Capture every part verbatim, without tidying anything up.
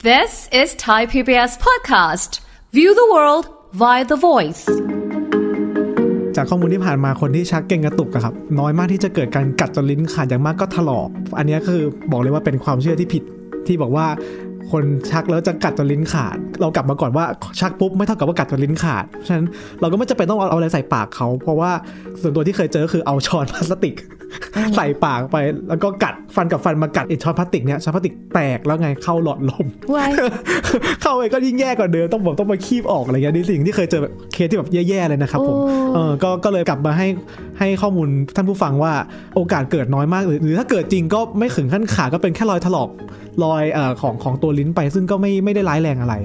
This is Thai พี บี เอส podcast. View the world via the voice. จากข้อมูลที่ผ่านมาคนที่ชักเก่งกระตุกอะครับน้อยมากที่จะเกิดการกัดจนลิ้นขาดอย่างมากก็ถลอกอันนี้คือบอกเลยว่าเป็นความเชื่อที่ผิดที่บอกว่าคนชักแล้วจะกัดจนลิ้นขาดเรากลับมาก่อนว่าชักปุ๊บไม่เท่ากับว่ากัดจนลิ้นขาดฉะนั้นเราก็ไม่จำเป็นต้องเอาอะไรใส่ปากเขาเพราะว่าส่วนตัวที่เคยเจอคือเอาช้อนพลาสติกใส่ปากไปแล้วก็กัดฟันกับฟันมากัดไอ้ช้อนพลาสติกเนี่ยช้อนพลาสติกแตกแล้วไงเข้าหลอดลม เข้าไปก็ยิ่งแย่กว่าเดิมต้องบอกต้องมาคีบออกอะไรเงี้ยนี่สิ่งที่เคยเจอแบบเคสที่แบบแย่ๆเลยนะครับผมเออก็ก็เลยกลับมาให้ให้ข้อมูลท่านผู้ฟังว่าโอกาสเกิดน้อยมากหรือหรือถ้าเกิดจริงก็ไม่ถึงขั้นขาก็เป็นแค่รอยถลอกรอยเอ่อของของตัวลิ้นไปซึ่งก็ไม่ไม่ได้ร้ายแรงอะไร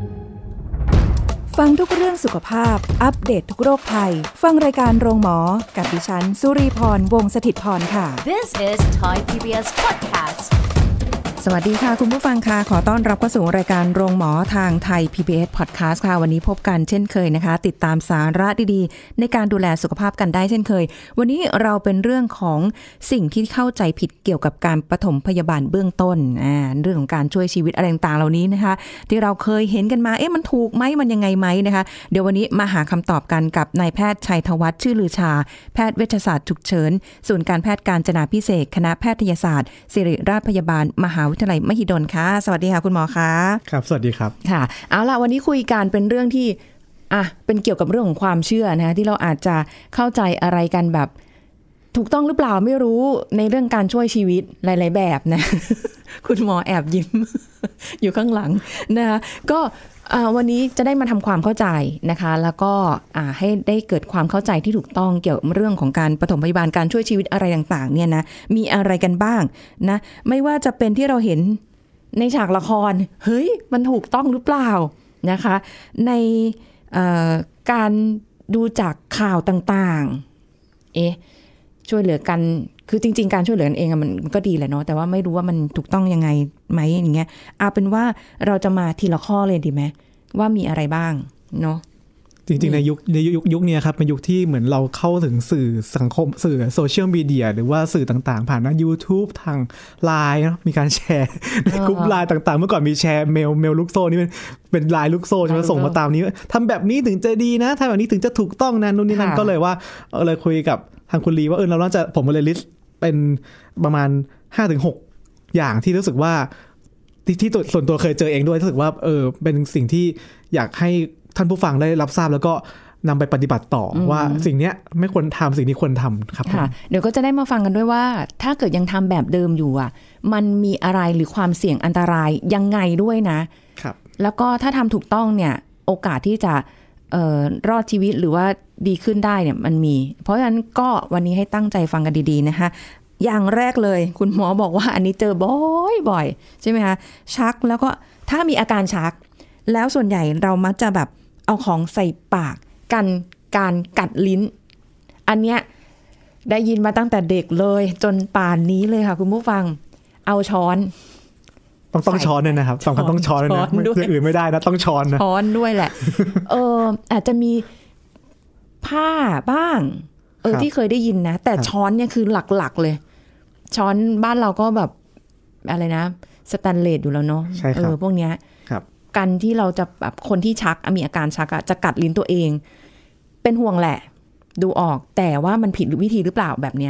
ฟังทุกเรื่องสุขภาพอัปเดต ท, ทุกโรคภัยฟังรายการโรงหมอกับดิฉันสุรีพรวงศ์สถิตย์พรค่ะ This is Thai พี บี เอส podcast. สวัสดีค่ะคุณผู้ฟังค่ะขอต้อนรับเข้าสู่รายการโรงหมอทางไทย พี บี เอส Podcast ค่ะวันนี้พบกันเช่นเคยนะคะติดตามสาระดีๆในการดูแลสุขภาพกันได้เช่นเคยวันนี้เราเป็นเรื่องของสิ่งที่เข้าใจผิดเกี่ยวกับการปฐมพยาบาลเบื้องต้นอ่าเรื่องของการช่วยชีวิตอะไรต่างๆเหล่านี้นะคะที่เราเคยเห็นกันมาเอ๊ะมันถูกไหมมันยังไงไหมนะคะเดี๋ยววันนี้มาหาคำตอบกันกับนายแพทย์ชัยธวัฒน์ชื่อลือชาแพทย์เวชศาสตร์ฉุกเฉินศูนย์การแพทย์กาญจนาภิเษกคณะแพทยศาสตร์ศิริราชพยาบาลมหาวิทยาลัยมหิดลค่ะสวัสดีค่ะคุณหมอคะครับสวัสดีครับค่ะเอาล่ะวันนี้คุยกันเป็นเรื่องที่อ่ะเป็นเกี่ยวกับเรื่องของความเชื่อนะคะที่เราอาจจะเข้าใจอะไรกันแบบถูกต้องหรือเปล่าไม่รู้ในเรื่องการช่วยชีวิตหลายๆแบบนะ คุณหมอแอบยิ้ม อยู่ข้างหลังนะคะก็วันนี้จะได้มาทำความเข้าใจนะคะแล้วก็ให้ได้เกิดความเข้าใจที่ถูกต้องเกี่ยวกับเรื่องของการปฐมพยาบาลการช่วยชีวิตอะไรต่างๆเนี่ยนะมีอะไรกันบ้างนะไม่ว่าจะเป็นที่เราเห็นในฉากละครเฮ้ยมันถูกต้องหรือเปล่านะคะในการดูจากข่าวต่างๆเอ๊ะช่วยเหลือกันคือจริงๆการช่วยเหลือกันเองมันก็ดีแหละเนาะแต่ว่าไม่รู้ว่ามันถูกต้องยังไงไหมอย่างเงี้ยเอาเป็นว่าเราจะมาทีละข้อเลยดีไหมว่ามีอะไรบ้างเนาะจริงๆในยุคในยุคยุคนี้ครับเป็นยุคที่เหมือนเราเข้าถึงสื่อสังคมสื่อโซเชียลมีเดียหรือว่าสื่อต่างๆผ่านทาง YouTube ทาง ไลน์ เนาะมีการแชร์ในกลุ่ม ไลน์ ต่างๆเมื่อก่อนมีแชร์เมลเมลลูกโซ่นี่เป็นเป็นไลน์ลูกโซ่ใช่ไหมส่งมาตามนี้ทำแบบนี้ถึงจะดีนะทำแบบนี้ถึงจะถูกต้องนะนู่นนี่นั่นก็เลยว่าเออเลยคุยกับทางคุณลีว่าเออเราน่าจะผมเลยลิสต์เป็นประมาณ ห้าถึงหก อย่างที่รู้สึกว่าที่ที่ส่วนตัวเคยเจอเองด้วยรู้สึกว่าเออเป็นสิ่งที่อยากให้ท่านผู้ฟังได้รับทราบแล้วก็นำไปปฏิบัติต่อว่าสิ่งนี้ไม่ควรทำสิ่งนี้ควรทำครับค่ะเดี๋ยวก็จะได้มาฟังกันด้วยว่าถ้าเกิดยังทำแบบเดิมอยู่อ่ะมันมีอะไรหรือความเสี่ยงอันตรายยังไงด้วยนะครับแล้วก็ถ้าทำถูกต้องเนี่ยโอกาสที่จะเอ่อรอดชีวิตหรือว่าดีขึ้นได้เนี่ยมันมีเพราะฉะนั้นก็วันนี้ให้ตั้งใจฟังกันดีๆนะคะอย่างแรกเลยคุณหมอบอกว่าอันนี้เจอบ่อยๆใช่ไหมคะชักแล้วก็ถ้ามีอาการชักแล้วส่วนใหญ่เรามักจะแบบเอาของใส่ปากกันการกัดลิ้นอันเนี้ยได้ยินมาตั้งแต่เด็กเลยจนป่านนี้เลยค่ะคุณผู้ฟังเอาช้อนต้องต้องช้อนด้วยนะครับสำคัญต้องช้อนด้วยนะอย่างอื่นไม่ได้นะต้องช้อนนะช้อนด้วยแหละ เอออาจจะมีผ้าบ้างเออที่เคยได้ยินนะแต่ช้อนเนี่ยคือหลักๆเลยช้อนบ้านเราก็แบบอะไรนะสแตนเลสอยู่แล้วเนาะเออพวกเนี้ยกันที่เราจะแบบคนที่ชักมีอาการชักอะจะกัดลิ้นตัวเองเป็นห่วงแหละดูออกแต่ว่ามันผิดวิธีหรือเปล่าแบบเนี้ย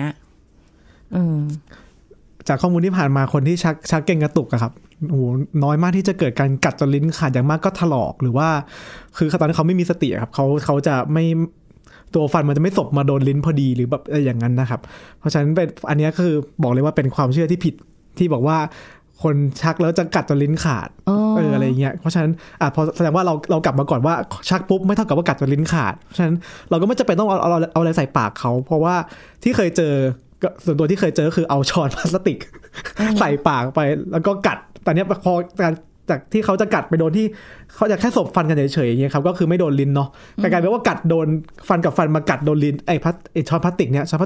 จากข้อมูลที่ผ่านมาคนที่ชักชักเก่งกระตุกอะครับโอ้โหน้อยมากที่จะเกิดการกัดจนลิ้นขาดอย่างมากก็ถลอกหรือว่าคือตอนนั้นเขาไม่มีสติครับเขาเขาจะไม่ตัวฟันมันจะไม่สบมาโดนลิ้นพอดีหรือแบบอย่างนั้นนะครับเพราะฉะนั้นเป็นอันนี้คือบอกเลยว่าเป็นความเชื่อที่ผิดที่บอกว่าคนชักแล้วจะกัดจนลิ้นขาดเอออะไรเงี้ยเพราะฉะนั้นอ่ะพอแสดงว่าเราเรากลับมาก่อนว่าชักปุ๊บไม่เท่ากับว่ากัดจนลิ้นขาดเพราะฉะนั้นเราก็ไม่จำเป็นต้องเอาเอาเอาอะไรใส่ปากเขาเพราะว่าที่เคยเจอส่วนตัวที่เคยเจอคือเอาช้อนพลาสติกใส่ปากไปแล้วก็กัดแต่เนี้ยพอการจากที่เขาจะกัดไปโดนที่เขาจะแค่สบฟันกันเฉยๆอย่างเงี้ยครับก็คือไม่โดนลิ้นเนาะกลายเป็นว่ากัดโดนฟันกับฟันมากัดโดนลิ้นไอ้พลาสไอ้ช้อนพลาสติกเนี้ยช้อนพลาสติก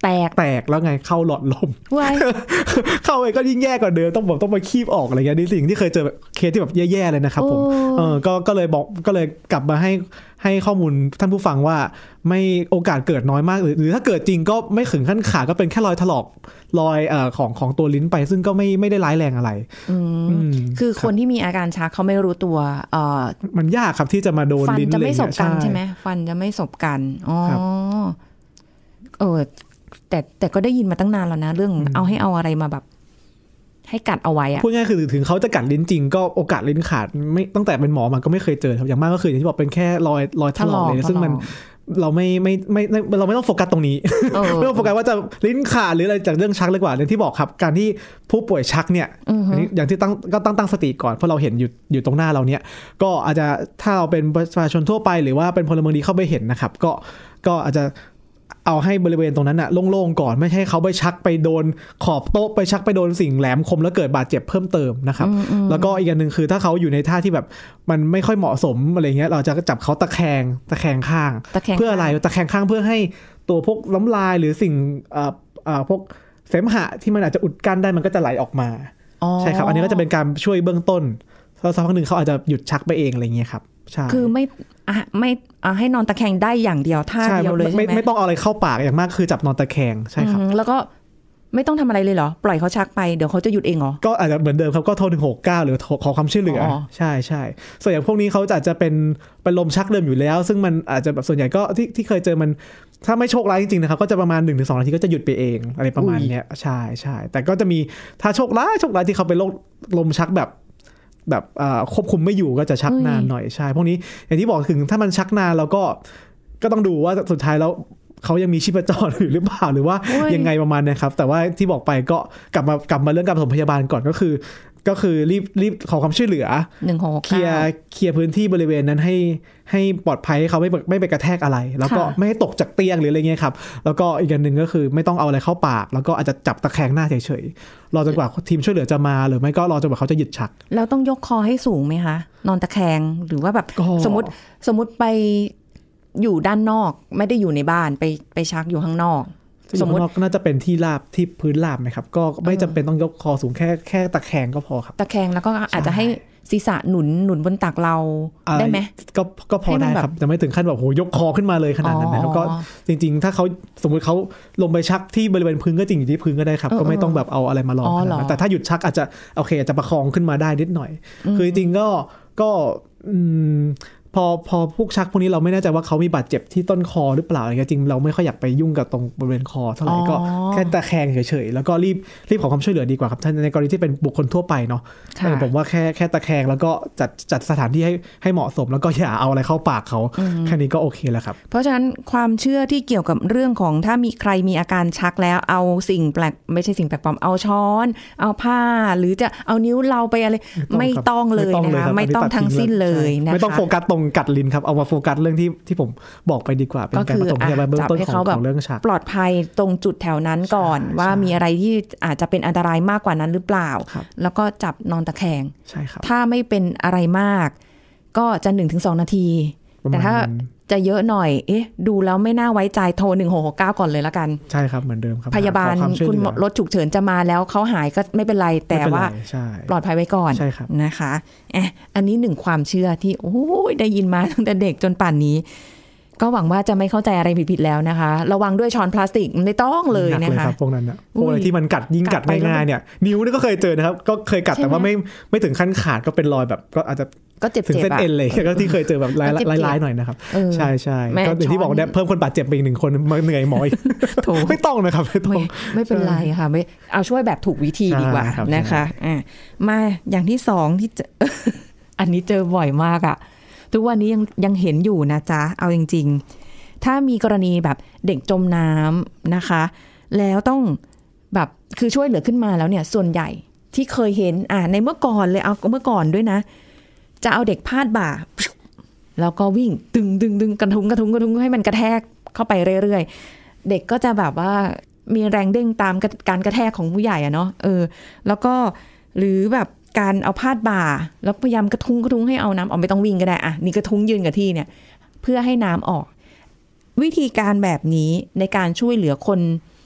แตกแตกแล้วไงเข้าหลอดลม เข้าไปก็ยิ่งแย่กว่าเดิมต้องบอกต้องมาคีบออกอะไรเงี้ยนี่สิ่งที่เคยเจอเคสที่แบบแย่ๆเลยนะครับผมเออก็ก็เลยบอกก็เลยกลับมาให้ให้ข้อมูลท่านผู้ฟังว่าไม่โอกาสเกิดน้อยมากหรือหรือถ้าเกิดจริงก็ไม่ถึงขั้นขาก็เป็นแค่รอยถลอกรอยเอ่อของของตัวลิ้นไปซึ่งก็ไม่ไม่ได้ร้ายแรงอะไรคือคนที่มีอาการชักเขาไม่รู้ตัวเอ่อมันยากครับที่จะมาโดนลิ้นฟันจะไม่สบกันใช่ไหมฟันจะไม่สบกันอ๋อเออแต่แต่ก็ได้ยินมาตั้งนานแล้วนะเรื่องเอาให้เอาอะไรมาแบบให้กัดเอาไว้อะพูดง่ายคือถึงเขาจะกัดลิ้นจริงก็โอกาสลิ้นขาดไม่ตั้งแต่เป็นหมอมันก็ไม่เคยเจออย่างมากก็คืออย่างที่บอกเป็นแค่รอยรอยถลอกเลยซึ่งมันเราไม่ไม่ไม่เราไม่ต้องโฟกัสตรงนี้ไม่ต้องโฟกัสว่าจะลิ้นขาดหรืออะไรจากเรื่องชักเลยกว่าอย่างที่บอกครับการที่ผู้ป่วยชักเนี่ยอย่างที่ตั้งก็ตั้งตั้งสติก่อนเพราะเราเห็นอยู่อยู่ตรงหน้าเราเนี่ยก็อาจจะถ้าเราเป็นประชาชนทั่วไปหรือว่าเป็นพลเมืองดีเข้าไปเห็นนะครับก็ก็อาจจะเอาให้บริเวณตรงนั้นน่ะโล่งๆก่อนไม่ใช่เขาไปชักไปโดนขอบโต๊ะไปชักไปโดนสิ่งแหลมคมแล้วเกิดบาดเจ็บเพิ่มเติมนะครับแล้วก็อีกอย่างนึงคือถ้าเขาอยู่ในท่าที่แบบมันไม่ค่อยเหมาะสมอะไรเงี้ยเราจะจับเขาตะแคงตะแคงข้างเพื่ออะไรตะแคงข้างเพื่อให้ตัวพวกน้ำลายหรือสิ่งเอ่อเอ่อพวกเสมหะที่มันอาจจะอุดกั้นได้มันก็จะไหลออกมาใช่ครับอันนี้ก็จะเป็นการช่วยเบื้องต้นแล้วสักพักนึงเขาอาจจะหยุดชักไปเองอะไรเงี้ยครับคือไม่อ่ะไม่อ่ะให้นอนตะแคงได้อย่างเดียวท่าเดียวเลยใช่ไหมไม่ไม่ต้องเอาอะไรเข้าปากอย่างมากคือจับนอนตะแคงใช่ครับแล้วก็ไม่ต้องทำอะไรเลยเหรอปล่อยเขาชักไปเดี๋ยวเขาจะหยุดเองเหรอก็อาจจะเหมือนเดิมครับก็โทรหนึ่งหกเก้าหรือขอความช่วยเหลือใช่ใช่ส่วนอย่างพวกนี้เขาอาจจะเป็นเป็นลมชักเดิมอยู่แล้วซึ่งมันอาจจะแบบส่วนใหญ่ก็ที่ที่เคยเจอมันถ้าไม่โชคร้ายจริงๆนะครับก็จะประมาณ หนึ่งถึงสอง นาทีก็จะหยุดไปเองอะไรประมาณนี้ใช่ใช่แต่ก็จะมีถ้าโชคร้ายโชคร้ายที่เขาเป็นโรคลมชักแบบแบบควบคุมไม่อยู่ก็จะชักนานหน่อยใช่พวกนี้อย่างที่บอกถึงถ้ามันชักนานแล้วก็ก็ต้องดูว่าสุดท้ายแล้วเขายังมีชีพจรหรือเปล่าหรือว่ายังไงประมาณนี้ครับแต่ว่าที่บอกไปก็กลับมากลับมาเรื่องการปฐมพยาบาลก่อนก็คือก็คือรีบรีบขอความช่วยเหลือเคลียร์เคลียร์พื้นที่บริเวณนั้นให้ให้ปลอดภัยให้เขาไม่ไม่ไปกระแทกอะไรแล้วก็ไม่ให้ตกจากเตียงหรืออะไรเงี้ยครับแล้วก็อีกอย่างนึงก็คือไม่ต้องเอาอะไรเข้าปากแล้วก็อาจจะจับตะแคงหน้าเฉยๆรอจนกว่าทีมช่วยเหลือจะมาหรือไม่ก็รอจนกว่าเขาจะหยุดชักแล้วต้องยกคอให้สูงไหมคะนอนตะแคงหรือว่าแบบสมมติสมมติไปอยู่ด้านนอกไม่ได้อยู่ในบ้านไปไปชักอยู่ข้างนอกสมมติน่าจะเป็นที่ราบที่พื้นราบไหมครับก็ไม่จำเป็นต้องยกคอสูงแค่แค่ตะแคงก็พอครับตะแคงแล้วก็อาจจะให้ศีรษะหนุนหนุนบนตักเราได้ไหมก็ก็พอได้ครับจะไม่ถึงขั้นแบบโหยกคอขึ้นมาเลยขนาดนั้นนะครับก็จริงๆถ้าเขาสมมุติเขาลงไปชักที่บริเวณพื้นก็จริงอยู่ที่พื้นก็ได้ครับก็ไม่ต้องแบบเอาอะไรมาลองแต่ถ้าหยุดชักอาจจะโอเคอาจจะประคองขึ้นมาได้นิดหน่อยคือจริงๆก็ก็พอพอพวกชักพวกนี้เราไม่แน่ใจว่าเขามีบาดเจ็บที่ต้นคอหรือเปล่าอะไรเงี้ยจริงเราไม่ค่อยอยากไปยุ่งกับตรงบริเวณคอเท่าไหร่ก็แค่ตะแคงเฉยๆแล้วก็รีบรีบขอความช่วยเหลือดีกว่าครับท่านในกรณีที่เป็นบุคคลทั่วไปเนาะผมว่าแค่แค่ตะแคงแล้วก็จัดจัดสถานที่ให้ให้เหมาะสมแล้วก็อย่าเอาอะไรเข้าปากเขาแค่นี้ก็โอเคแล้วครับเพราะฉะนั้นความเชื่อที่เกี่ยวกับเรื่องของถ้ามีใครมีอาการชักแล้วเอาสิ่งแปลกไม่ใช่สิ่งแปลกปลอมเอาช้อนเอาผ้าหรือจะเอานิ้วเราไปอะไรไม่ต้องเลยนะคะไม่ต้องทั้งสิ้นเลยนะคะไม่ต้องโฟกัสตรงกัดลิ้นครับเอามาโฟกัสเรื่องที่ที่ผมบอกไปดีกว่าเป็นการปฐมพยาบาลเบื้องต้นของของเรื่องชักปลอดภัยตรงจุดแถวนั้นก่อนว่ามีอะไรที่อาจจะเป็นอันตรายมากกว่านั้นหรือเปล่าแล้วก็จับนอนตะแคงใช่ครับถ้าไม่เป็นอะไรมากก็จะ หนึ่งถึงสอง นาทีแต่ถ้าจะเยอะหน่อยเอ๊ะดูแล้วไม่น่าไว้ใจโทรหนึ่งหกหกเก้าก่อนเลยละกันใช่ครับเหมือนเดิมครับพยาบาลคุณรถฉุกเฉินจะมาแล้วเขาหายก็ไม่เป็นไรแต่ว่าปลอดภัยไว้ก่อนนะคะเอ๊ะอันนี้หนึ่งความเชื่อที่โอ้ยได้ยินมาตั้งแต่เด็กจนป่านนี้ก็หวังว่าจะไม่เข้าใจอะไรผิดๆแล้วนะคะระวังด้วยช้อนพลาสติกไม่ต้องเลยนะคะพวกนั้นนะพวกอะไรที่มันกัดยิ่งกัดง่ายๆเนี่ยนิ้วนี่ก็เคยเจอนะครับก็เคยกัดแต่ว่าไม่ไม่ถึงขั้นขาดก็เป็นรอยแบบก็อาจจะก็เจ็บถึงเส้นเอ็นเลยก็ที่เคยเจอแบบลายๆหน่อยนะครับใช่ใช่ก็อย่างที่บอกเนี่ยเพิ่มคนบาดเจ็บไปอีกหนึ่งคนมาเหนื่อยหมอยไม่ต้องนะครับไม่ต้องไม่เป็นไรค่ะไม่เอาช่วยแบบถูกวิธีดีกว่านะคะอ่ะมาอย่างที่สองที่อันนี้เจอบ่อยมากอ่ะทุกวันนี้ยังยังเห็นอยู่นะจ๊ะเอาจริงๆถ้ามีกรณีแบบเด็กจมน้ำนะคะแล้วต้องแบบคือช่วยเหลือขึ้นมาแล้วเนี่ยส่วนใหญ่ที่เคยเห็นอ่ะในเมื่อก่อนเลยเอาเมื่อก่อนด้วยนะจะเอาเด็กพาดบ่าแล้วก็วิ่งดึงดึงดึงกระทุ้งกระทุ้งกระทุ้งให้มันกระแทกเข้าไปเรื่อยๆเด็กก็จะแบบว่ามีแรงเด้งตามการกระแทกของผู้ใหญ่อะเนาะเออแล้วก็หรือแบบการเอาพาดบ่าแล้วพยายามกระทุ้งกระทุ้งให้เอาน้ำออกไม่ต้องวิ่งก็ได้อ่ะนี่กระทุ้งยืนกับที่เนี่ยเพื่อให้น้ำออกวิธีการแบบนี้ในการช่วยเหลือคน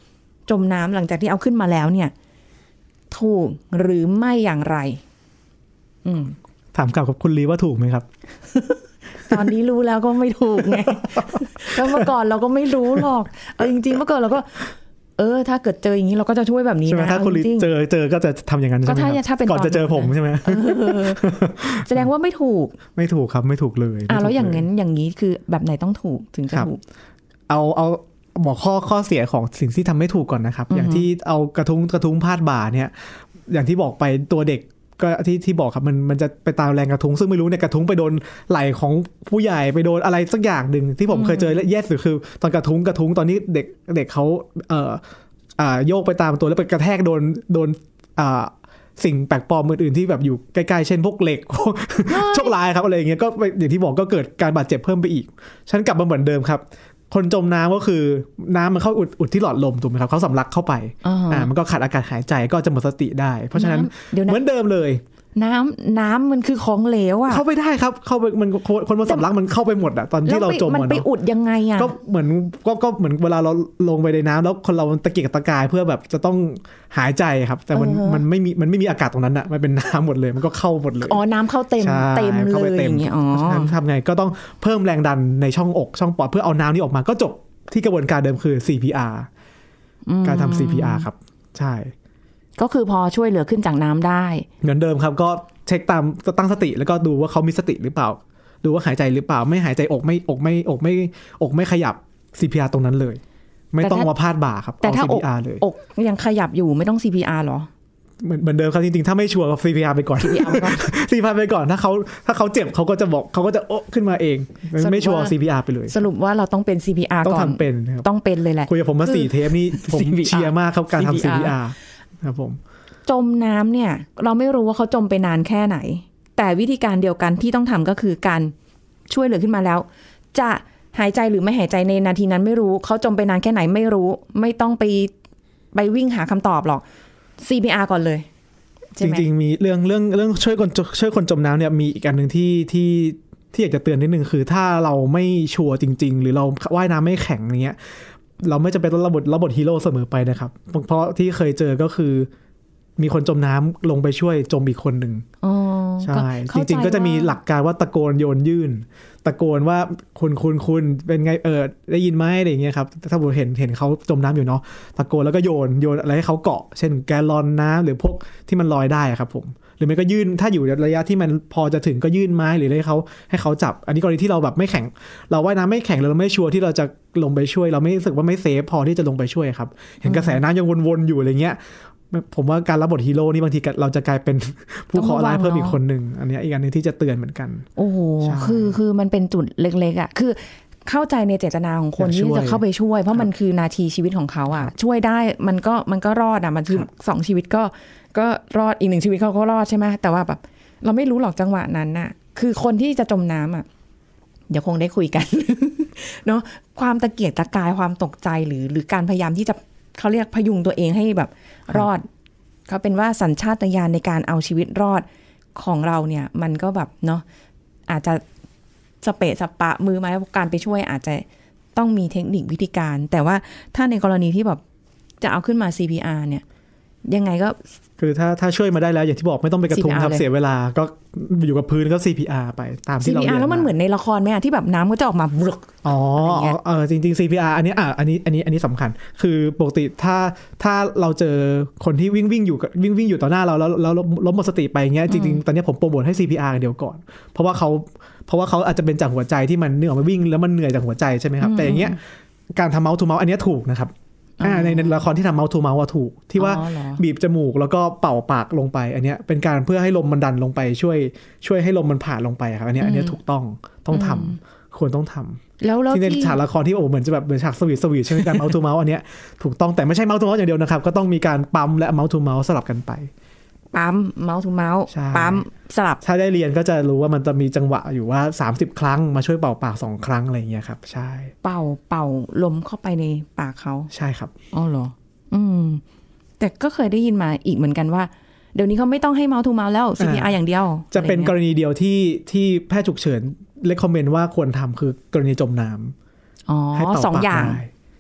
จมน้ำหลังจากที่เอาขึ้นมาแล้วเนี่ยถูกหรือไม่อย่างไรอืมถามกลับกับคุณลีว่าถูกไหมครับตอนนี้รู้แล้วก็ไม่ถูกไง ก็เมื่อก่อนเราก็ไม่รู้หรอกเอาจริงๆเมื่อก่อนเราก็เออถ้าเกิดเจออย่างนี้เราก็จะช่วยแบบนี้นะถ้าคุณลีเจอเจอก็จะทำอย่างนั้นใช่ไหมครับก่อนจะเจอผมใช่ไหมแสดงว่าไม่ถูกไม่ถูกครับไม่ถูกเลยอ่ะแล้วอย่างนั้นอย่างนี้คือแบบไหนต้องถูกถึงจะถูกเอาเอาบอกข้อข้อเสียของสิ่งที่ทำไม่ถูกก่อนนะครับอย่างที่เอากระทุ้งกระทุ้งพาดบ่าเนี่ยอย่างที่บอกไปตัวเด็กก็ที่ที่บอกครับมันมันจะไปตามแรงกระทุ้งซึ่งไม่รู้เนี่ยกระทุ้งไปโดนไหล่ของผู้ใหญ่ไปโดนอะไรสักอย่างหนึ่งที่ผมเคยเจอและแย่สุดคือตอนกระทุ้งกระทุ้งตอนนี้เด็กเด็กเขาเอ่ออ่าโยกไปตามตัวแล้วไปกระแทกโดนโดนอ่าสิ่งแปลกปลอมอื่นๆที่แบบอยู่ใกล้ๆเช่นพวกเหล็กโชคร้ายครับอะไรอย่างเงี้ยก็อย่างที่บอกก็เกิดการบาดเจ็บเพิ่มไปอีกฉันกลับมาเหมือนเดิมครับคนจมน้ำก็คือน้ำมันเข้าอุดอุดที่หลอดลมถูกไหมครับเขาสำลักเข้าไปอ่ามันก็ขาดอากาศหายใจก็จะหมดสติได้เพราะฉะนั้นเหมือนเดิมเลยน้ำน้ำมันคือของเหลวอ่ะเข้าไปได้ครับเข้าไปมันคนมาสำลักมันเข้าไปหมดอ่ะตอนที่เราจมมันไปอุดยังไงอ่ะก็เหมือนก็ก็เหมือนเวลาเราลงไปในน้ำแล้วคนเราตะเกียกตะกายเพื่อแบบจะต้องหายใจครับแต่มันมันไม่มีมันไม่มีอากาศตรงนั้นอ่ะมันเป็นน้ำหมดเลยมันก็เข้าหมดเลยอ๋อน้ำเข้าเต็มเต็มเลยอย่างเงี้ยอ๋อทำไงก็ต้องเพิ่มแรงดันในช่องอกช่องปอดเพื่อเอาน้ำนี้ออกมาก็จบที่กระบวนการเดิมคือ ซี พี อาร์ การทำ ซี พี อาร์ ครับใช่ก็คือพอช่วยเหลือขึ้นจากน้ำได้เหมือนเดิมครับก็เช็คตามตั้งสติแล้วก็ดูว่าเขามีสติหรือเปล่าดูว่าหายใจหรือเปล่าไม่หายใจอกไม่อกไม่อกไม่อกไม่ขยับ ซี พี อาร์ ตรงนั้นเลยไม่ต้องมาพาดบ่าครับแต่ถ้า ซี พี อาร์ เลยอกยังขยับอยู่ไม่ต้อง ซี พี อาร์ หรอเหมือนเหมือนเดิมครับจริงๆถ้าไม่ชัวร์ก็ ซี พี อาร์ ไปก่อน ซี พี อาร์ ไปก่อน ซี พี อาร์ ไปก่อนถ้าเขาถ้าเขาเจ็บเขาก็จะบอกเขาก็จะโอ๊ะขึ้นมาเองไม่ชัวร์ ซี พี อาร์ ไปเลยสรุปว่าเราต้องเป็น ซี พี อาร์ ก่อนต้องทำเป็นต้องเป็นเลยแหละคุยกับผมมาสี่เทปนี่ผมเชียร์มากครับการทำ ซี พี อาร์ ครับผมจมน้ำเนี่ยเราไม่รู้ว่าเขาจมไปนานแค่ไหนแต่วิธีการเดียวกันที่ต้องทำก็คือการช่วยเหลือขึ้นมาแล้วจะหายใจหรือไม่หายใจในนาทีนั้นไม่รู้เขาจมไปนานแค่ไหนไม่รู้ไม่ต้องไปไปวิ่งหาคำตอบหรอก ซี พี อาร์ ก่อนเลยจริงๆมีเรื่องเรื่องเรื่องช่วยคนช่วยคนจมน้ำเนี่ยมีอีกอันนึงที่ที่ที่อยากจะเตือนนิดนึงคือถ้าเราไม่ชัวร์จริงๆหรือเราว่ายน้ำไม่แข็งอย่างเงี้ยเราไม่จำเป็นต้องระบบระบบฮีโร่เสมอไปนะครับเพราะที่เคยเจอก็คือมีคนจมน้ำลงไปช่วยจมอีกคนหนึ่งใช่จริงๆก็จะมีหลักการว่าตะโกนโยนยื่นตะโกนว่าคุณคุณคุณเป็นไงเออได้ยินไหมอะไรอย่างเงี้ยครับถ้าผมเห็นเห็นเขาจมน้ำอยู่เนาะตะโกนแล้วก็โยนโยนอะไรให้เขาเกาะเช่นแกลลอนน้ำหรือพวกที่มันลอยได้ครับผมหรือไม่ก็ยื่นถ้าอยู่ระยะที่มันพอจะถึงก็ยื่นไม้หรือให้เขาให้เขาจับอันนี้กรณีที่เราแบบไม่แข็งเราว่ายน้ำไม่แข็งเราไม่ชัวร์ที่เราจะลงไปช่วยเราไม่รู้สึกว่าไม่เซฟพอที่จะลงไปช่วยครับเห็นกระแสน้ำยังวนๆอยู่อะไรเงี้ยผมว่าการรับบทฮีโร่นี่บางทีเราจะกลายเป็นผู้เคราะห์ร้ายเพิ่มอีกคนหนึ่งอันนี้อีกอันนึงที่จะเตือนเหมือนกันโอ้โหคือคือมันเป็นจุดเล็กๆอ่ะคือเข้าใจในเจตนาของคนที่จะเข้าไปช่วยเพราะมันคือนาทีชีวิตของเขาอ่ะช่วยได้มันก็มันก็รอดอ่ะมันคือสองชีวิตก็ก็รอดอีกหนึ่งชีวิตเขาก็รอดใช่ไหมแต่ว่าแบบเราไม่รู้หรอกจังหวะนั้นน่ะคือคนที่จะจมน้ำอ่ะเดี๋ยวคงได้คุยกันเนาะความตะเกียกตะกายความตกใจหรือหรือการพยายามที่จะเขาเรียกพยุงตัวเองให้แบบรอดเขาเป็นว่าสัญชาตญาณในการเอาชีวิตรอดของเราเนี่ยมันก็แบบเนาะอาจจะสเปะสปะมือไม้การไปช่วยอาจจะต้องมีเทคนิควิธีการแต่ว่าถ้าในกรณีที่แบบจะเอาขึ้นมา ซี พี อาร์ เนี่ยยังไงก็คือถ้าถ้าช่วยมาได้แล้วอย่างที่บอกไม่ต้องไปกระทุ้งครับเสียเวลาก็อยู่กับพื้นก็ ซี พี อาร์ ไปตามที่เราเรียนซี พี อาร์ แล้วมันเหมือนในละครไหมที่แบบน้ำก็จะออกมาบึกอ๋อเออจริงๆ ซี พี อาร์ อันนี้อ่ะอันนี้อันนี้อันนี้สำคัญคือปกติถ้าถ้าเราเจอคนที่วิ่งวิ่งอยู่วิ่งวิ่งอยู่ต่อหน้าเราแล้วแล้วล้มหมดสติไปอย่างเงี้ยจริงๆตอนนี้ผมโปรโมทให้ ซี พี อาร์ เดียวก่อนเพราะว่าเขาเพราะว่าเขาอาจจะเป็นจากหัวใจที่มันเนื่องมาวิ่งแล้วมันเหนื่อยจากหัวใจใช่ไหมครับแต่อย่างเงี้ยการทำเมาส์ทูเมาส์อันนี้ถูกนะครับอ่าในในละครที่ทำเมาส์ทูเมาส์ว่าถูกที่ว่าบีบจมูกแล้วก็เป่าปากลงไปอันเนี้ยเป็นการเพื่อให้ลมมันดันลงไปช่วยช่วยให้ลมมันผ่านลงไปครับอันเนี้ยอันเนี้ยถูกต้องต้องทำควรต้องทำแล้วที่ในฉากละครที่โอ้เหมือนจะแบบเหมือนฉากสวีทสวีทใช่ไหมการเมาส์ทูเมาส์อันเนี้ยถูกต้องแต่ไม่ใช่เมาส์ทูเมาส์อย่างเดียวนะครับก็ต้องมีการปั๊มและเมาส์ทูเมาส์สลับกันไปปั๊มเมาส์ทูเมาส์ปั๊มสลับถ้าได้เรียนก็จะรู้ว่ามันจะมีจังหวะอยู่ว่าสามสิบครั้งมาช่วยเป่าปากสองครั้งอะไรอย่างเงี้ยครับใช่เป่าเป่าลมเข้าไปในปากเขาใช่ครับอ๋อเหรออืมแต่ก็เคยได้ยินมาอีกเหมือนกันว่าเดี๋ยวนี้เขาไม่ต้องให้เมาส์ทูเมาส์แล้ว ซี พี อาร์ อย่างเดียวจะเป็นกรณีเดียวที่ที่แพทย์ฉุกเฉินเรคคอมเมนต์ว่าควรทำคือกรณีจมน้ำอ๋อสองอย่างใ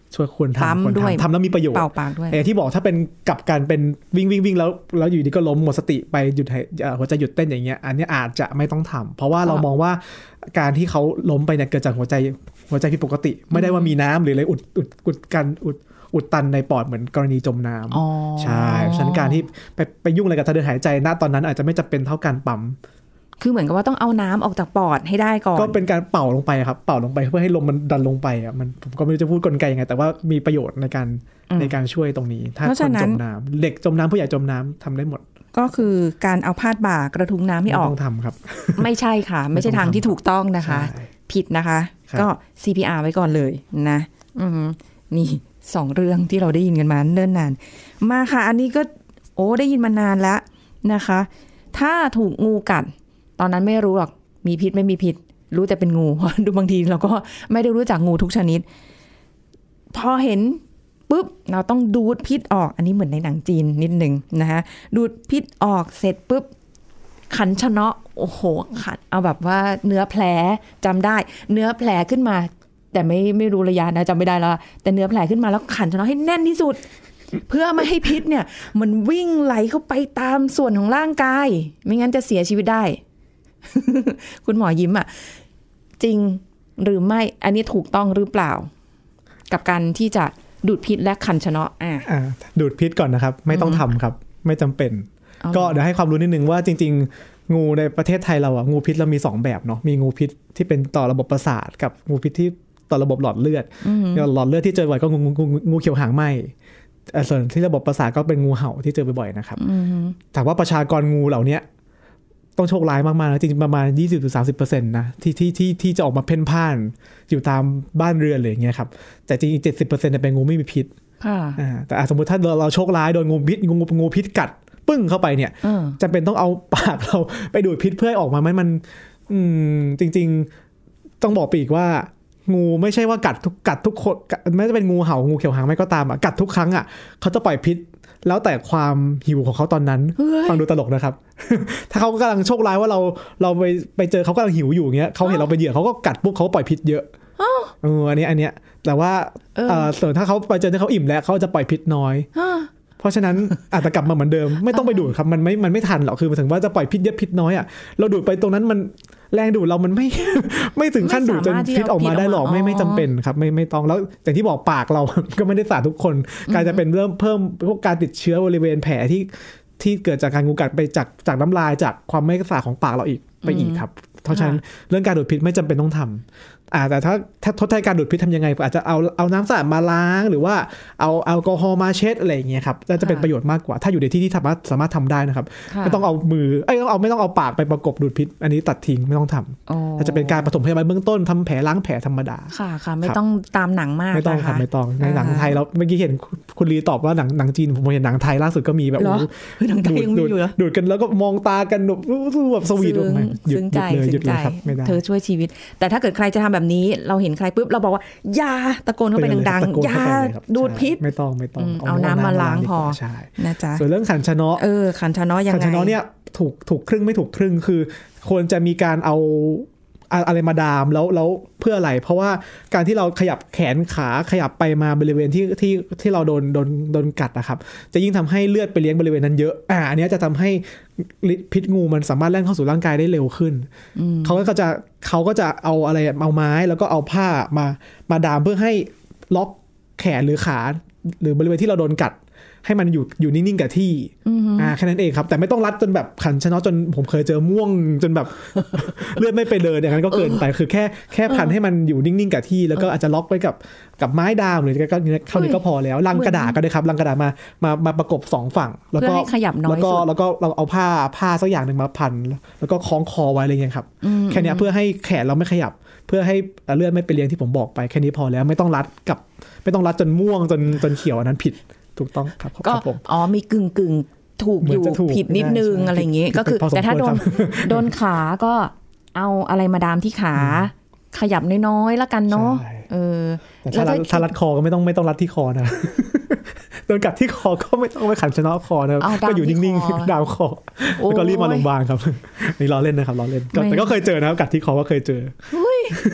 ช่วยควรทำควรทำทำแล้วมีประโยชน์เป่าปากด้วยไอ้ที่บอกถ้าเป็นกับการเป็นวิ่งวิ่งวิ่งแล้วแล้วอยู่ดีก็ล้มหมดสติไปหยุดหัวใจหยุดเต้นอย่างเงี้ยอันนี้อาจจะไม่ต้องทำเพราะว่าเรามองว่าการที่เขาล้มไปเนี่ยเกิดจากหัวใจหัวใจผิดปกติไม่ได้ว่ามีน้ำหรืออะไรอุดอุดอุดกันอุดอุดตันในปอดเหมือนกรณีจมน้ำใช่ฉะนั้นการที่ไปไปยุ่งอะไรกับทางเดินหายใจณตอนนั้นอาจจะไม่จำเป็นเท่าการปั๊มคือเหมือนกับว่าต้องเอาน้ำออกจากปอดให้ได้ก่อนก็เป็นการเป่าลงไปครับเป่าลงไปเพื่อให้ลมมันดันลงไปอ่ะมันผมก็ไม่รู้จะพูดกลไกยังไงแต่ว่ามีประโยชน์ในการในการช่วยตรงนี้ถ้าคนจมน้ำเด็กจมน้ำผู้ใหญ่จมน้ำทำได้หมดก็คือการเอาพาดบ่ากระทุ้งน้ำให้ออกต้องทำครับไม่ใช่ค่ะไม่ใช่ทางที่ถูกต้องนะคะผิดนะคะก็ ซี พี อาร์ ไว้ก่อนเลยนะนี่สองเรื่องที่เราได้ยินกันมาเนิ่นนานมาค่ะอันนี้ก็โอ้ได้ยินมานานแล้วนะคะถ้าถูกงูกัดตอนนั้นไม่รู้หรอกมีพิษไม่มีพิษรู้แต่เป็นงูดูบางทีเราก็ไม่ได้รู้จักงูทุกชนิดพอเห็นปุ๊บเราต้องดูดพิษออกอันนี้เหมือนในหนังจีนนิดนึงนะคะดูดพิษออกเสร็จปุ๊บขันชะเนาะโอ้โหขันเอาแบบว่าเนื้อแผลจำได้เนื้อแผลขึ้นมาแต่ไม่ไม่รู้ระยะนะจำไม่ได้แล้วแต่เนื้อแผลขึ้นมาแล้วขันชะเนาะให้แน่นที่สุดเพื่อไม่ให้พิษเนี่ยมันวิ่งไหลเข้าไปตามส่วนของร่างกายไม่งั้นจะเสียชีวิตได้ คุณหมอยิ้มอ่ะจริงหรือไม่อันนี้ถูกต้องหรือเปล่ากับการที่จะดูดพิษและขันชะเนาะอ่าดูดพิษก่อนนะครับไม่ต้องทำครับไม่จำเป็นก็เดี๋ยวให้ความรู้นิดนึงว่าจริงๆงูในประเทศไทยเราอ่ะงูพิษเรามีสองแบบเนาะมีงูพิษที่เป็นต่อระบบประสาทกับงูพิษที่ต่อระบบหลอดเลือดหลอดเลือดที่เจอบ่อยก็งูงูงูเขียวหางไหมส่วนที่ระบบประสาทก็เป็นงูเห่าที่เจอบ่อยๆนะครับแต่ว่าประชากรงูเหล่านี้ต้องโชคร้ายมากๆนะจริงๆประมาณ ยี่สิบถึงสามสิบเปอร์เซ็นต์ นะที่ที่ที่ที่จะออกมาเพ่นพ่านอยู่ตามบ้านเรือนอะไรอย่างเงี้ยครับแต่จริงๆ เจ็ดสิบเปอร์เซ็นต์ เป็นงูไม่มีพิษอ่าแต่สมมุติถ้าเราโชคร้ายโดนงูพิษงูงูพิษกัดปึ้งเข้าไปเนี่ยจำเป็นต้องเอาปากเราไปดูดพิษเพื่อให้ออกมาไหมมันอืมจริงๆต้องบอกไปอีกว่างูไม่ใช่ว่ากัดทุกกัดทุกคนไม่ว่าจะเป็นงูเห่างูเขียวหางไม่ก็ตามอ่ะกัดทุกครั้งอ่ะเขาจะปล่อยพิษแล้วแต่ความหิวของเขาตอนนั้นฟังดูตลกนะครับ ถ้าเขากำลังโชคร้ายว่าเราเราไปไปเจอเขากำลังหิวอยู่อย่างเงี้ยเขาเห็นเราไปเหยื่อเขาก็กัดปุ๊บเขาปล่อยพิษเยอะเอออันนี้อันเนี้ยแต่ว่าส่วนถ้าเขาไปเจอที่เขาอิ่มแล้วเขาจะปล่อยพิษน้อยเพราะฉะนั้นอาจจะกลับมาเหมือนเดิมไม่ต้องไปดูดครับมันไม่มันไม่ทันหรอกคือหมายถึงว่าจะปล่อยพิษเยอะพิษน้อยอ่ะเราดูดไปตรงนั้นมันแรงดูดเรามันไม่ ไม่ถึงขั้นดูดจนพิษออกมาได้หรอกไม่ไม่จำเป็นครับไม่ไม่ต้องแล้วแต่ที่บอกปากเรา ก็ไม่ได้สะอาดทุกคนการจะเป็นเริ่มเพิ่มพวกการติดเชื้อบริเวณแผลที่ที่เกิดจากการงูกัดไปจากจากน้ำลายจากความไม่สะอาดของปากเราอีกไปอีกครับเพราะฉะนั้นเรื่องการดูดพิษไม่จำเป็นต้องทำอ่าแต่ถ้าถ้าทดแทนการดูดพิษทำยังไงอาจจะเอาเอาน้ำสะอาดมาล้างหรือว่าเอาแอลกอฮอล์มาเช็ดอะไรอย่างเงี้ยครับจะเป็นประโยชน์มากกว่าถ้าอยู่ในที่ที่สามารถสามารถทำได้นะครับไม่ต้องเอามือเอ้ยต้องเอาไม่ต้องเอาปากไปประกบดูดพิษอันนี้ตัดทิ้งไม่ต้องทำอาจจะเป็นการปฐมพยาบาลเบื้องต้นทำแผลล้างแผลธรรมดาค่ะค่ะไม่ต้องตามหนังมากไม่ต้องครับไม่ต้องในหนังไทยเราเมื่อกี้เห็นคุณลีตอบว่าหนังหนังจีนผมเห็นหนังไทยล่าสุดก็มีแบบหนังไทยยังมีอยู่ดูดกันแล้วก็มองตากันแบบแบบสวีทเลยหยุดเลยหยุดเลยครับไม่ได้เธอช่วยชีวิตแต่ถ้าเกิดใครจะทำแบบนี้เราเห็นใครปุ๊บเราบอกว่าอย่าตะโกนเข้าไปดังๆอย่าดูดพิษไม่ต้องไม่ต้องเอาน้ำมาล้างพอนะจ๊ะส่วนเรื่องขันชะเนาะเออขันชะเนาะยังไงขันชะเนาะเนี่ยถูกถูกครึ่งไม่ถูกครึ่งคือควรจะมีการเอาอะไรมาดามแล้วแล้วเพื่ออะไรเพราะว่าการที่เราขยับแขนขาขยับไปมาบริเวณที่ที่ที่เราโดนโดนโดนกัดนะครับจะยิ่งทำให้เลือดไปเลี้ยงบริเวณนั้นเยอะอ่าอันนี้จะทำให้พิษงูมันสามารถแล่นเข้าสู่ร่างกายได้เร็วขึ้นเขาก็จะเขาก็จะเอาอะไรเอาไม้แล้วก็เอาผ้ามามาดามเพื่อให้ล็อกแขนหรือขาหรือบริเวณที่เราโดนกัดให้มันอยู่อยู่นิ่งๆกับที่อ่าแค่นั้นเองครับแต่ไม่ต้องรัดจนแบบขันชะเนาะจนผมเคยเจอม่วงจนแบบ เลือดไม่ไปเลยอย่างนั้นก็เกินไปคือแค่แค่พันให้มันอยู่นิ่งๆกับที่แล้วก็อาจจะล็อกไว้กับกับไม้ดามหรือก็เท่านี้ก็พอแล้วลังกระดาษก็ได้ครับลังกระดาษมามามาประกบสองฝั่งแล้วก็ขยับน้อยแล้วก็แล้วก็เราเอาผ้าผ้าสักอย่างนึงมาพันแล้วก็คล้องคอไว้อะไรอย่างเงี้ยครับแค่นี้เพื่อให้แขนเราไม่ขยับเพื่อให้เลือดไม่ไปเลี้ยงที่ผมบอกไปแค่นี้พอแล้วไม่ต้องรัดกับไม่ต้องรัดจนม่วงจนจนเขียวอันนั้นผิดถูกต้องครับก็อ๋อมีกึ่งกึ่งถูกอยู่ผิดนิดนึงอะไรอย่างเงี้ยก็คือแต่ถ้าโดนโดนขาก็เอาอะไรมาดามที่ขาขยับน้อยๆแล้วกันเนาะเออถ้ารัดถ้ารัดคอก็ไม่ต้องไม่ต้องรัดที่คอนะโดนกัดที่คอก็ไม่ต้องไปขันชะเนาะคอนะก็อยู่นิ่งๆดามคอแล้วก็รีบมาโรงพยาบาลครับนี่ล้อเล่นนะครับล้อเล่นแต่ก็เคยเจอนะครับกัดที่คอก็เคยเจอ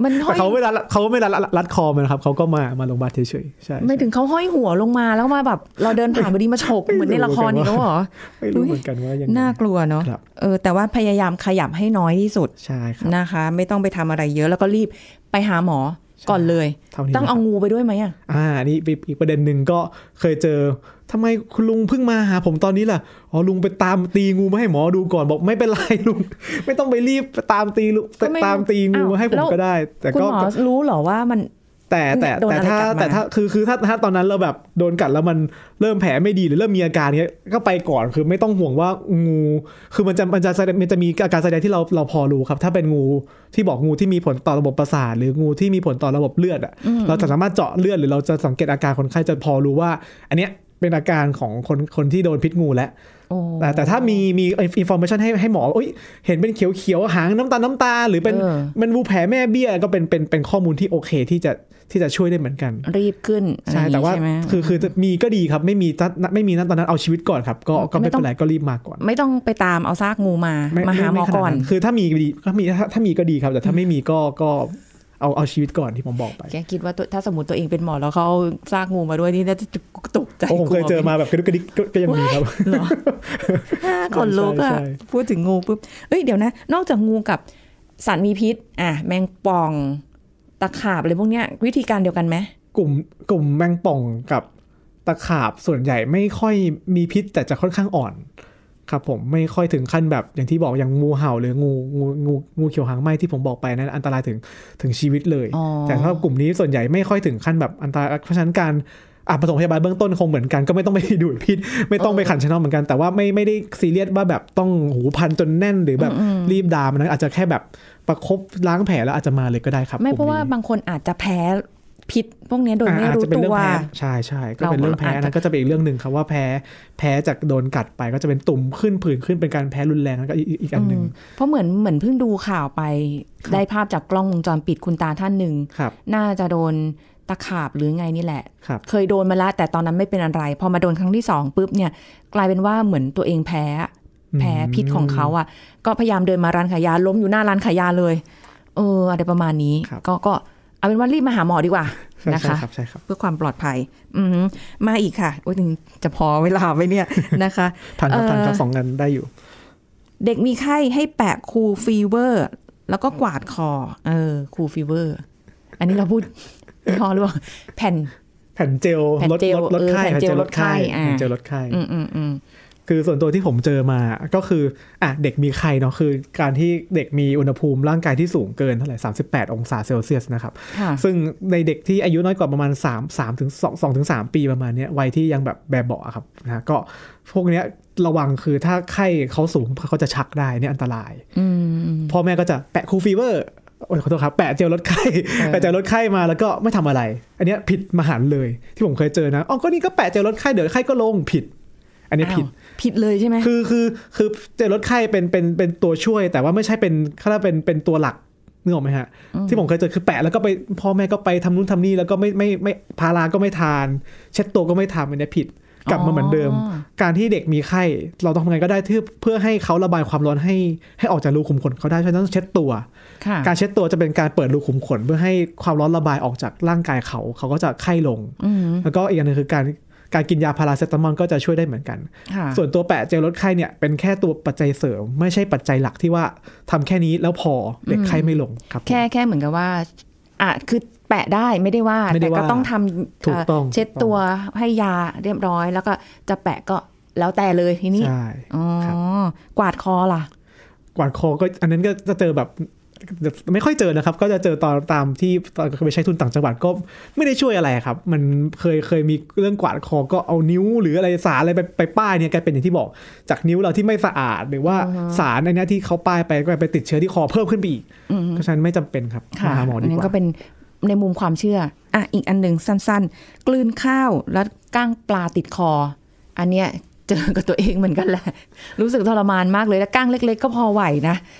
มันห้อยแต่เขาไม่รัดเขาไม่รัดรัดคอมันครับเขาก็มามาลงบาดเฉยๆใช่ไม่ถึงเขาห้อยหัวลงมาแล้วมาแบบเราเดินผ่านพอดีมาฉกเหมือนในละครนี่แล้วเหรอไม่รู้เหมือนกันว่ายังน่ากลัวเนาะเออแต่ว่าพยายามขยับให้น้อยที่สุดใช่ครับนะคะไม่ต้องไปทำอะไรเยอะแล้วก็รีบไปหาหมอก่อนเลยต้องเอางูไปด้วยไหมอ่ะอ่านี่อีกประเด็นหนึ่งก็เคยเจอทำไมคุณลุงเพิ่งมาหาผมตอนนี้ล่ะอ๋อลุงไปตามตีงูมาให้หมอดูก่อนบอกไม่เป็นไรลุงไม่ต้องไปรีบตามตีตามตีงูมาให้ผมก็ได้แต่ก็คุณหมอรู้เหรอว่ามันแต่แต่แต่ถ้าแต่ถ้าคือคือถ้าถ้าตอนนั้นเราแบบโดนกัดแล้วมันเริ่มแผลไม่ดีหรือเริ่มมีอาการเงี้ยก็ไปก่อนคือไม่ต้องห่วงว่างูคือมันจะมันจะมันจะมีอาการแสดงที่เราเราพอรู้ครับถ้าเป็นงูที่บอกงูที่มีผลต่อระบบประสาทหรืองูที่มีผลต่อระบบเลือดอ่ะเราจะสามารถเจาะเลือดหรือเราจะสังเกตอาการคนไข้จะพอรู้ว่าอันเนี้ยเป็นอาการของคนคนที่โดนพิษงูแล้วแต่แต่ถ้ามีมีอินฟอร์เมชันให้ให้หมอเอ้ยเห็นเป็นเขียวๆหางน้ำตาลน้ำตาหรือเป็นมันวูแผลแม่เบี้ยก็เป็นเป็นเป็นข้อมูลที่โอเคที่จะที่จะช่วยได้เหมือนกันรีบขึ้นใช่แต่ว่าคือคือมีก็ดีครับไม่มีไม่มีนั้นตอนนั้นเอาชีวิตก่อนครับก็ก็ไม่เป็นไรก็รีบมาก่อนไม่ต้องไปตามเอาซากงูมามาหาหมอก่อนคือถ้ามีดีถ้ามีถ้ามีก็ดีครับแต่ถ้าไม่มีก็ก็เอาเอาชีวิตก่อนที่ผมบอกไปแกคิดว่าถ้าสมมติตัวเองเป็นหมอแล้วเขาเอาซากงูมาด้วยนี่น่าจะตกใจผมเคยเจอมาแบบกระดุกกระดิกก็ยังมีครับคนลุกอะพูดถึงงูปุ๊บเอ้ยเดี๋ยวนะนอกจากงูกับสัตว์มีพิษอ่ะแมงป่องตะขาบอะไรพวกเนี้ยวิธีการเดียวกันไหมกลุ่มกลุ่มแมงป่องกับตะขาบส่วนใหญ่ไม่ค่อยมีพิษแต่จะค่อนข้างอ่อนครับผมไม่ค่อยถึงขั้นแบบอย่างที่บอกอย่างงูเห่าหรืองูงูงูงูเขียวหางไหม้ที่ผมบอกไปนั้นอันตรายถึงถึงชีวิตเลยแต่ถ้ากลุ่มนี้ส่วนใหญ่ไม่ค่อยถึงขั้นแบบอันตรายเพราะฉะนั้นการอ่ะปฐมพยาบาลเบื้องต้นคงเหมือนกันก็ไม่ต้องไปดูดพิษไม่ต้องไปขันชะนอเหมือนกันแต่ว่าไม่ไม่ได้ซีเรียสว่าแบบต้องหูพันจนแน่นหรือแบบรีบดามนะอาจจะแค่แบบประคบล้างแผลแล้วอาจจะมาเลยก็ได้ครับไม่เพราะว่าบางคนอาจจะแพ้พิษพวกนี้โดยไม่รู้ตัวใช่ใช่ก็เป็นเรื่องแพ้นั้นก็จะเป็นอีกเรื่องหนึ่งครับว่าแพ้แพ้จากโดนกัดไปก็จะเป็นตุ่มขึ้นผื่นขึ้นเป็นการแพ้รุนแรงแล้วก็อีกอันหนึ่งเพราะเหมือนเหมือนเพิ่งดูข่าวไปได้ภาพจากกล้องวงจรปิดคุณตาท่านหนึ่งน่าจะโดนตะขาบหรือไงนี่แหละเคยโดนมาแล้วแต่ตอนนั้นไม่เป็นอะไรพอมาโดนครั้งที่สองปุ๊บเนี่ยกลายเป็นว่าเหมือนตัวเองแพ้แพ้พิษของเขาอ่ะก็พยายามเดินมาร้านขายยาล้มอยู่หน้าร้านขายยาเลยเอออะไรประมาณนี้ก็ก็เอาเป็นว่ารีบมาหาหมอดีกว่านะคะเพื่อความปลอดภัยอืมมาอีกค่ะโอ้ยจะพอเวลาไว้เนี่ยนะคะทันครับทันครับสองงานได้อยู่เด็กมีไข้ให้แปะคูลฟีเวอร์แล้วก็กวาดคอเออคูลฟีเวอร์อันนี้เราพูดยี่ห้อหรือเปล่าแผ่นแผ่นเจลลดลดไข้แผ่นเจลลดไข้แผ่นเจลลดไข้อืมอืมอืมคือส่วนตัวที่ผมเจอมาก็คืออ่ะเด็กมีไข้เนาะคือการที่เด็กมีอุณหภูมิร่างกายที่สูงเกินเท่าไหร่สามสิบแปดองศาเซลเซียสนะครับซึ่งในเด็กที่อายุน้อยกว่าประมาณสาม 3ถึงสองถึงสามปีประมาณนี้วัยที่ยังแบบแบบเบาะครับนะก็พวกเนี้ยระวังคือถ้าไข้เขาสูงเขาจะชักได้เนี่ยอันตรายพ่อแม่ก็จะแปะคูลฟีเวอร์โอ้ยขอโทษครับแปะเจลลดไข้แปะเจลลดไข้มาแล้วก็ไม่ทำอะไรอันนี้ผิดมหันต์เลยที่ผมเคยเจอนะอ๋อก็นี่ก็แปะเจลลดไข้เดี๋ยวไข้ก็ลงผิดอันนี้ผิดผิดเลยใช่ไหมคือคือคือเจลลดไข้เป็นเป็นเป็นตัวช่วยแต่ว่าไม่ใช่เป็นเขาเรียกเป็นเป็นตัวหลักนึกออกไหมฮะที่ผมเคยเจอคือแปะแล้วก็ไปพ่อแม่ก็ไปทำนู่นทำนี่แล้วก็ไม่ไม่ไม่พาราก็ไม่ทานเช็ดตัวก็ไม่ทำอันนี้ผิดกลับมาเหมือนเดิมการที่เด็กมีไข้เราต้องทำไงก็ได้เพื่อให้เขาระบายความร้อนให้ให้ออกจากรูขุมขนเขาได้ฉะนั้นต้องเช็ดตัวการเช็ดตัวจะเป็นการเปิดรูขุมขนเพื่อให้ความร้อนระบายออกจากร่างกายเขาเขาก็จะไข้ลงแล้วก็อีกอันนึงคือการการกินยาพาราเซตามอลก็จะช่วยได้เหมือนกันส่วนตัวแปะเจลลดไข้เนี่ยเป็นแค่ตัวปัจจัยเสริมไม่ใช่ปัจจัยหลักที่ว่าทำแค่นี้แล้วพอเด็กไข้ไม่ลงครับแค่แค่เหมือนกับว่าอ่ะคือแปะได้ไม่ได้ว่าแต่ก็ต้องทำเช็ดตัวให้ยาเรียบร้อยแล้วก็จะแปะก็แล้วแต่เลยทีนี้อ๋อกวาดคอล่ะกวาดคอก็อันนั้นก็จะเจอแบบไม่ค่อยเจอนะครับก็จะเจอตอนตามที่ตอนไปใช้ทุนต่างจังหวัดก็ไม่ได้ช่วยอะไรครับมันเคยเคยมีเรื่องกวาดคอก็เอานิ้วหรืออะไรสารอะไรไปไปป้ายเนี่ยกลายเป็นอย่างที่บอกจากนิ้วเราที่ไม่สะอาดหรือว่าสารอันนี้ที่เขาป้ายไปก็ไปติดเชื้อที่คอเพิ่มขึ้นไปอีกเพราะฉะนั้นไม่จำเป็นครับมาหาหมอดีกว่าอันนี้ก็เป็นในมุมความเชื่ออ่ะอีกอันหนึ่งสั้นๆกลืนข้าวแล้วก้างปลาติดคออันเนี้ยเจอกับตัวเองเหมือนกันแหละรู้สึกทรมานมากเลยแล้วก้างเล็กๆก็พอไหวนะ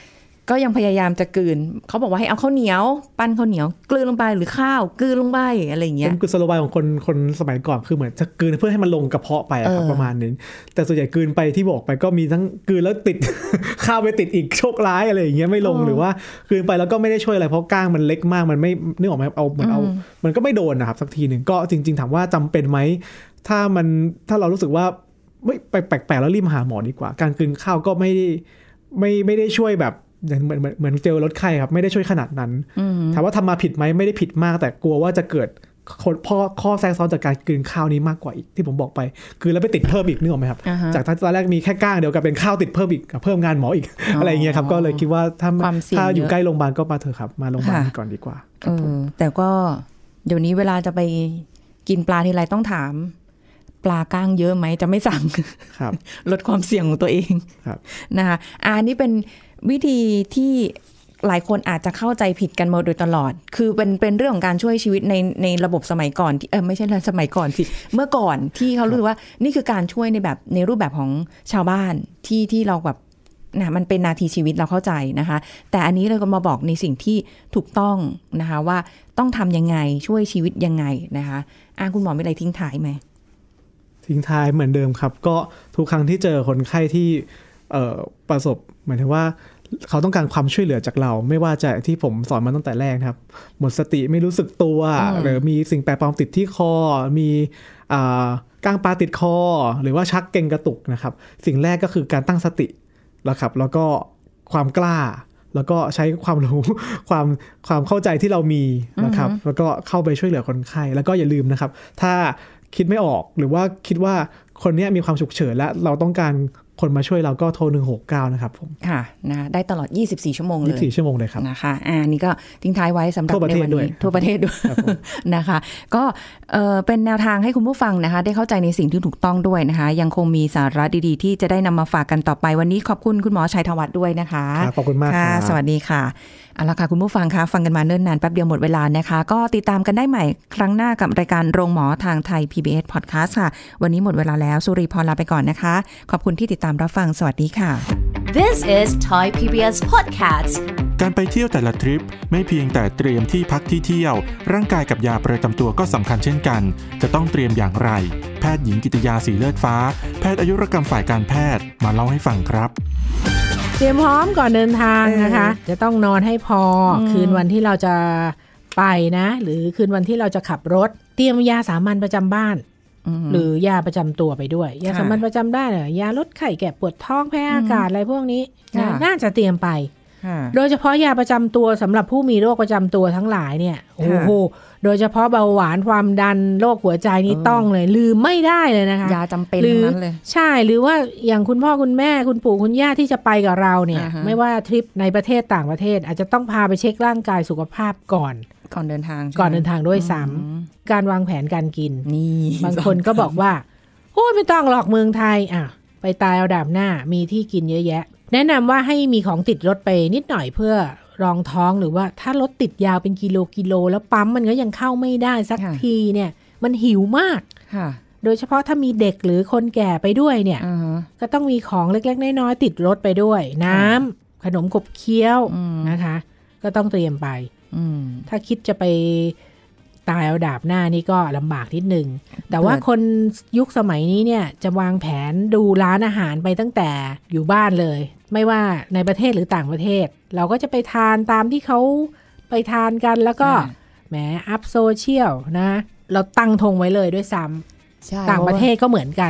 ก็ยังพยายามจะกลืนเขาบอกว่าให้เอาข้าวเหนียวปั้นข้าวเหนียวกลืนลงไปหรือข้าวกลืนลงไปอะไรอย่างเงี้ยเป็นกุศโลบายของคนคนสมัยก่อนคือเหมือนจะกลืนเพื่อให้มันลงกระเพาะไปครับประมาณนี้แต่ส่วนใหญ่กลืนไปที่บอกไปก็มีทั้งกลืนแล้วติด ข้าวไปติดอีกโชคร้ายอะไรอย่างเงี้ยไม่ลงหรือว่ากลืนไปแล้วก็ไม่ได้ช่วยอะไรเพราะก้างมันเล็กมากมันไม่นึกออกไหมเอาเหมือนเอามันก็ไม่โดนนะครับสักทีนึงก็จริงๆถามว่าจำเป็นไหมถ้ามันถ้าเรารู้สึกว่าไม่แปลกๆแล้วรีบหาหมอดีกว่าการกลืนข้าวก็ไม่ได้ไม่ไม่ได้ช่วยแบบเหมือนเหมือนเหมือนเจลลดไข้ครับไม่ได้ช่วยขนาดนั้นถามว่าทำมาผิดไหมไม่ได้ผิดมากแต่กลัวว่าจะเกิดข้อข้อแทรกซ้อนจากการกลืนข้าวนี้มากกว่าอีกที่ผมบอกไปกลืนแล้วไปติดเพิ่มอีกนึกออกไหมครับ uh-huh. จากตอนแรกมีแค่ก้างเดียวกับเป็นข้าวติดเพิ่มอีกเพิ่มงานหมออีก uh-huh. อะไรอย่างเงี้ยครับก็เลยคิดว่าถ้าถ้าอยู่ใกล้โรงพยาบาลก็มาเถอะครับมาโรงพยาบาลก่อนดีกว่าเออแต่ก็เดี๋ยวนี้เวลาจะไปกินปลาทีไรต้องถามปลาก้างเยอะไหมจะไม่สั่งลดความเสี่ยงของตัวเองนะคะอันนี้เป็นวิธีที่หลายคนอาจจะเข้าใจผิดกันมาโดยตลอดคือเป็นเป็นเรื่องของการช่วยชีวิตในในระบบสมัยก่อนเออไม่ใช่สมัยก่อนสิเมื่อก่อนที่เขารู้ว่านี่คือการช่วยในแบบในรูปแบบของชาวบ้านที่ที่เราแบบนะมันเป็นนาทีชีวิตเราเข้าใจนะคะแต่อันนี้เราก็มาบอกในสิ่งที่ถูกต้องนะคะว่าต้องทำยังไงช่วยชีวิตยังไงนะคะอ่ะคุณหมอมีอะไรทิ้งท้ายไหมทิ้งท้ายเหมือนเดิมครับก็ทุกครั้งที่เจอคนไข้ที่ประสบหมายถึงว่าเขาต้องการความช่วยเหลือจากเราไม่ว่าจะที่ผมสอนมาตั้งแต่แรกครับหมดสติไม่รู้สึกตัวหรือมีสิ่งแปลกปลอมติดที่คอมีก้างปลาติดคอหรือว่าชักเกร็งกระตุกนะครับสิ่งแรกก็คือการตั้งสติแล้วครับแล้วก็ความกล้าแล้วก็ใช้ความรู้ความความเข้าใจที่เรามีนะครับแล้วก็เข้าไปช่วยเหลือคนไข้แล้วก็อย่าลืมนะครับถ้าคิดไม่ออกหรือว่าคิดว่าคนนี้มีความฉุกเฉินและเราต้องการคนมาช่วยเราก็โทรหนึ่งหกเก้านะครับผมค่ะนะได้ตลอดยี่สิบสี่ชั่วโมงเลยยี่สิบสี่ชั่วโมงเลยครับนะคะอ่านี่ก็ทิ้งท้ายไว้สำหรับในวันนี้ทั่วประเทศด้วยนะคะก็เอ่อเป็นแนวทางให้คุณผู้ฟังนะคะได้เข้าใจในสิ่งที่ถูกต้องด้วยนะคะยังคงมีสาระดีๆที่จะได้นำมาฝากกันต่อไปวันนี้ขอบคุณคุณหมอชัยธวัฒน์ด้วยนะคะขอบคุณมากค่ะสวัสดีค่ะเอาละค่ะคุณผู้ฟังคะฟังกันมาเนิ่นนานแป๊บเดียวหมดเวลานะคะก็ติดตามกันได้ใหม่ครั้งหน้ากับรายการโรงหมอทางไทย พี บี เอส Podcast ค่ะวันนี้หมดเวลาแล้วสุรีพรลาไปก่อนนะคะขอบคุณที่ติดตามรับฟังสวัสดีค่ะ This is Thai พี บี เอส Podcast การไปเที่ยวแต่ละทริปไม่เพียงแต่เตรียมที่พักที่เที่ยวร่างกายกับยาประจำตัวก็สำคัญเช่นกันจะต้องเตรียมอย่างไรแพทย์หญิงกิติยาสีเลือดฟ้าแพทย์อายุรกรรมฝ่ายการแพทย์มาเล่าให้ฟังครับเตรียมพร้อมก่อนเดินทางนะคะจะต้องนอนให้พอคืนวันที่เราจะไปนะหรือคืนวันที่เราจะขับรถเตรียมยาสามัญประจำบ้านหรือยาประจำตัวไปด้วยยาสามัญประจำได้เนี่ยยาลดไข้แก้ปวดท้องแพ้อากาศอะไรพวกนี้น่าจะเตรียมไปโดยเฉพาะยาประจำตัวสำหรับผู้มีโรคประจำตัวทั้งหลายเนี่ยโอ้โหโดยเฉพาะเบาหวานความดันโรคหัวใจนี่ต้องเลยลืมไม่ได้เลยนะคะยาจำเป็นทั้งนั้นเลยใช่หรือว่าอย่างคุณพ่อคุณแม่คุณปู่คุณย่าที่จะไปกับเราเนี่ยไม่ว่าทริปในประเทศต่างประเทศอาจจะต้องพาไปเช็คร่างกายสุขภาพก่อนก่อนเดินทางก่อนเดินทางด้วยซ้ำการวางแผนการกินนี่บางคนก็บอกว่าโอ้ยไม่ต้องหรอกเมืองไทยอ่ะไปตายเอาดาบหน้ามีที่กินเยอะแยะแนะนำว่าให้มีของติดรถไปนิดหน่อยเพื่อรองท้องหรือว่าถ้ารถติดยาวเป็นกิโลกิโลแล้วปั๊มมันก็ยังเข้าไม่ได้สักทีเนี่ยมันหิวมากโดยเฉพาะถ้ามีเด็กหรือคนแก่ไปด้วยเนี่ย uh-huh. ก็ต้องมีของเล็กๆน้อยๆติดรถไปด้วยน้ำ uh-huh. ขนมขบเคี้ยว uh-huh. นะคะก็ต้องเตรียมไป uh-huh. ถ้าคิดจะไปตายเอาดาบหน้านี่ก็ลำบากนิดนึงแต่ว่าคนยุคสมัยนี้เนี่ยจะวางแผนดูร้านอาหารไปตั้งแต่อยู่บ้านเลยไม่ว่าในประเทศหรือต่างประเทศเราก็จะไปทานตามที่เขาไปทานกันแล้วก็แหมอัพโซเชียลนะเราตั้งธงไว้เลยด้วยซ้ำต่างประเทศก็เหมือนกัน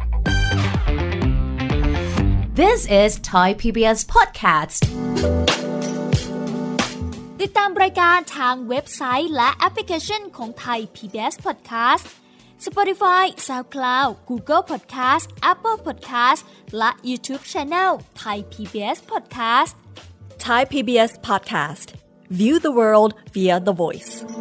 This is Thai พี บี เอส Podcast ติดตามรายการทางเว็บไซต์และแอปพลิเคชันของ Thai พี บี เอส Podcast Spotify, SoundCloud, Google Podcast, Apple Podcast และ YouTube Channel Thai พี บี เอส Podcast Thai พี บี เอส Podcast View the world via the voice